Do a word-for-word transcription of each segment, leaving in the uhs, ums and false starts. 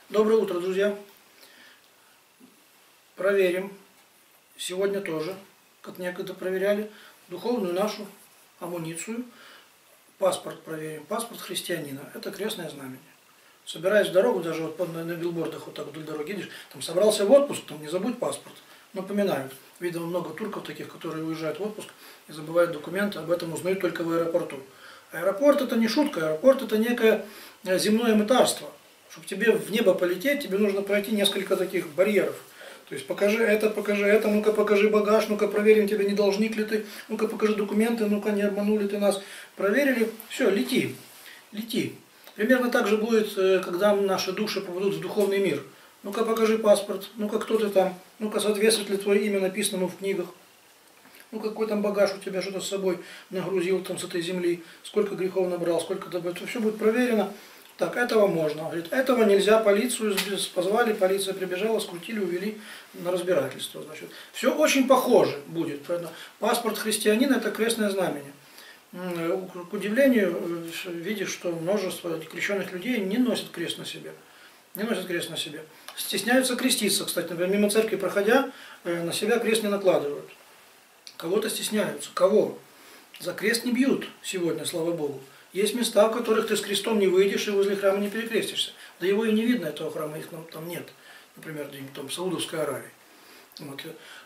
Доброе утро, друзья! Проверим сегодня тоже, как некогда проверяли, духовную нашу амуницию. Паспорт проверим. Паспорт христианина. Это крестное знамение. Собираясь в дорогу, даже вот на, на билбордах вот так вдоль дороги едешь, там собрался в отпуск, там не забудь паспорт. Напоминают. Видимо, много турков таких, которые уезжают в отпуск и забывают документы, об этом узнают только в аэропорту. Аэропорт это не шутка, аэропорт это некое земное мытарство. Чтобы тебе в небо полететь, тебе нужно пройти несколько таких барьеров. То есть покажи это, покажи это, ну-ка покажи багаж, ну-ка проверим, тебя не должник ли ты, ну-ка покажи документы, ну-ка не обманули ты нас. Проверили, все, лети, лети. Примерно так же будет, когда наши души попадут в духовный мир. Ну-ка покажи паспорт, ну-ка кто ты там, ну-ка соответствует ли твое имя написанному в книгах. Ну какой там багаж у тебя, что-то с собой нагрузил там с этой земли, сколько грехов набрал, сколько там, это все будет проверено. Так, этого можно. Говорит, этого нельзя, полицию позвали, полиция прибежала, скрутили, увели на разбирательство. Значит, все очень похоже будет. Паспорт христианина это крестное знамение. К удивлению, видишь, что множество крещенных людей не носят крест на себе. Не носят крест на себе. Стесняются креститься, кстати, например, мимо церкви проходя, на себя крест не накладывают. Кого-то стесняются. Кого? За крест не бьют сегодня, слава Богу. Есть места, в которых ты с крестом не выйдешь и возле храма не перекрестишься. Да его и не видно, этого храма, их там нет. Например, там, в Саудовской Аравии. Вот.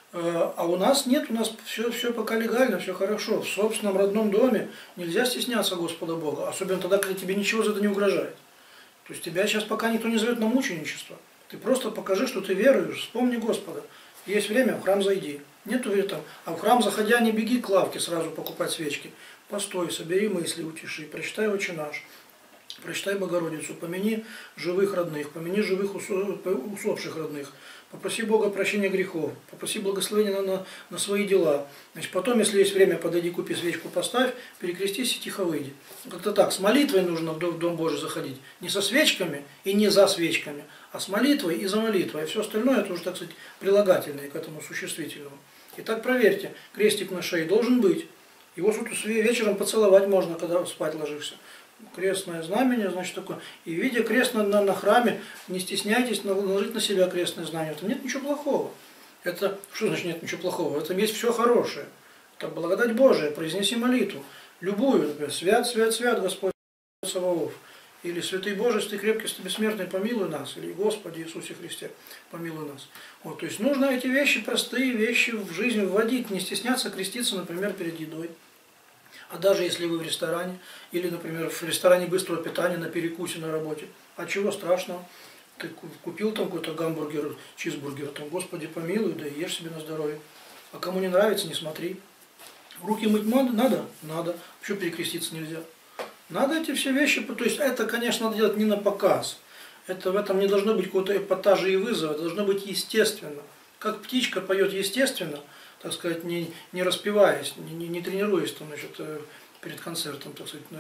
А у нас нет, у нас все, все пока легально, все хорошо. В собственном родном доме нельзя стесняться Господа Бога. Особенно тогда, когда тебе ничего за это не угрожает. То есть тебя сейчас пока никто не зовет на мученичество. Ты просто покажи, что ты веруешь, вспомни Господа. Есть время, в храм зайди. Нету там, а в храм заходя не беги к лавке сразу покупать свечки. Постой, собери мысли, утеши, прочитай Отче наш, прочитай Богородицу, помяни живых родных, помяни живых усопших родных, попроси Бога прощения грехов, попроси благословения на, на, на свои дела. Значит, потом, если есть время, подойди, купи свечку, поставь, перекрестись и тихо выйди. Как-то так, с молитвой нужно в Дом Божий заходить. Не со свечками и не за свечками, а с молитвой и за молитвой. А все остальное, это уже, так сказать, прилагательное к этому существительному. Итак, проверьте, крестик на шее должен быть. Его вечером поцеловать можно, когда спать ложишься. Крестное знамение, значит, такое. И видя крест на, на, на храме, не стесняйтесь наложить на себя крестное знамение. В этом нет ничего плохого. Это, что значит нет ничего плохого? В этом есть все хорошее. Это благодать Божия. Произнеси молитву. Любую, например, свят, свят, свят, Господь Саваоф. Или Святый Божий, ты крепкий, ты бессмертный, помилуй нас. Или Господи Иисусе Христе, помилуй нас. Вот, то есть нужно эти вещи, простые вещи в жизнь вводить, не стесняться креститься, например, перед едой. А даже если вы в ресторане, или, например, в ресторане быстрого питания на перекусе на работе, а чего страшного? Ты купил там какой-то гамбургер, чизбургер, там, Господи помилуй, да и ешь себе на здоровье. А кому не нравится, не смотри. Руки мыть надо? Надо. Почему перекреститься нельзя? Надо эти все вещи, то есть это, конечно, надо делать не на показ. Это, в этом не должно быть какого-то эпатажа и вызова, это должно быть естественно. Как птичка поет естественно, так сказать, не, не распеваясь, не, не, не тренируясь там, значит, перед концертом, так сказать,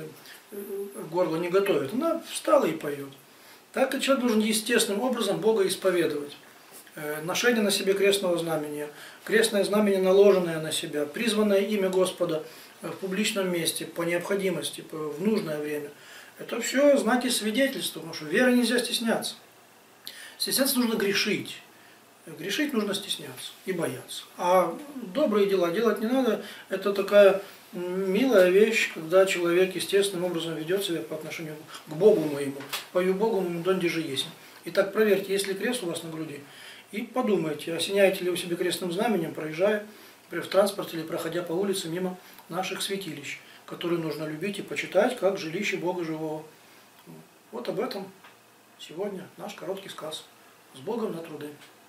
горло не готовит. Она встала и поет. Так и человек должен естественным образом Бога исповедовать. Ношение на себе крестного знамения, крестное знамение, наложенное на себя, призванное имя Господа в публичном месте, по необходимости, в нужное время. Это все знаки свидетельства, потому что веры нельзя стесняться. Стесняться нужно грешить. Грешить нужно стесняться и бояться. А добрые дела делать не надо. Это такая милая вещь, когда человек естественным образом ведет себя по отношению к Богу моему. Пою Богу моему, донде же есть. Итак, проверьте, есть ли крест у вас на груди. И подумайте, осеняете ли вы себе крестным знаменем, проезжая в транспорте или проходя по улице мимо наших святилищ, которые нужно любить и почитать как жилище Бога живого. Вот об этом сегодня наш короткий сказ. С Богом на труды.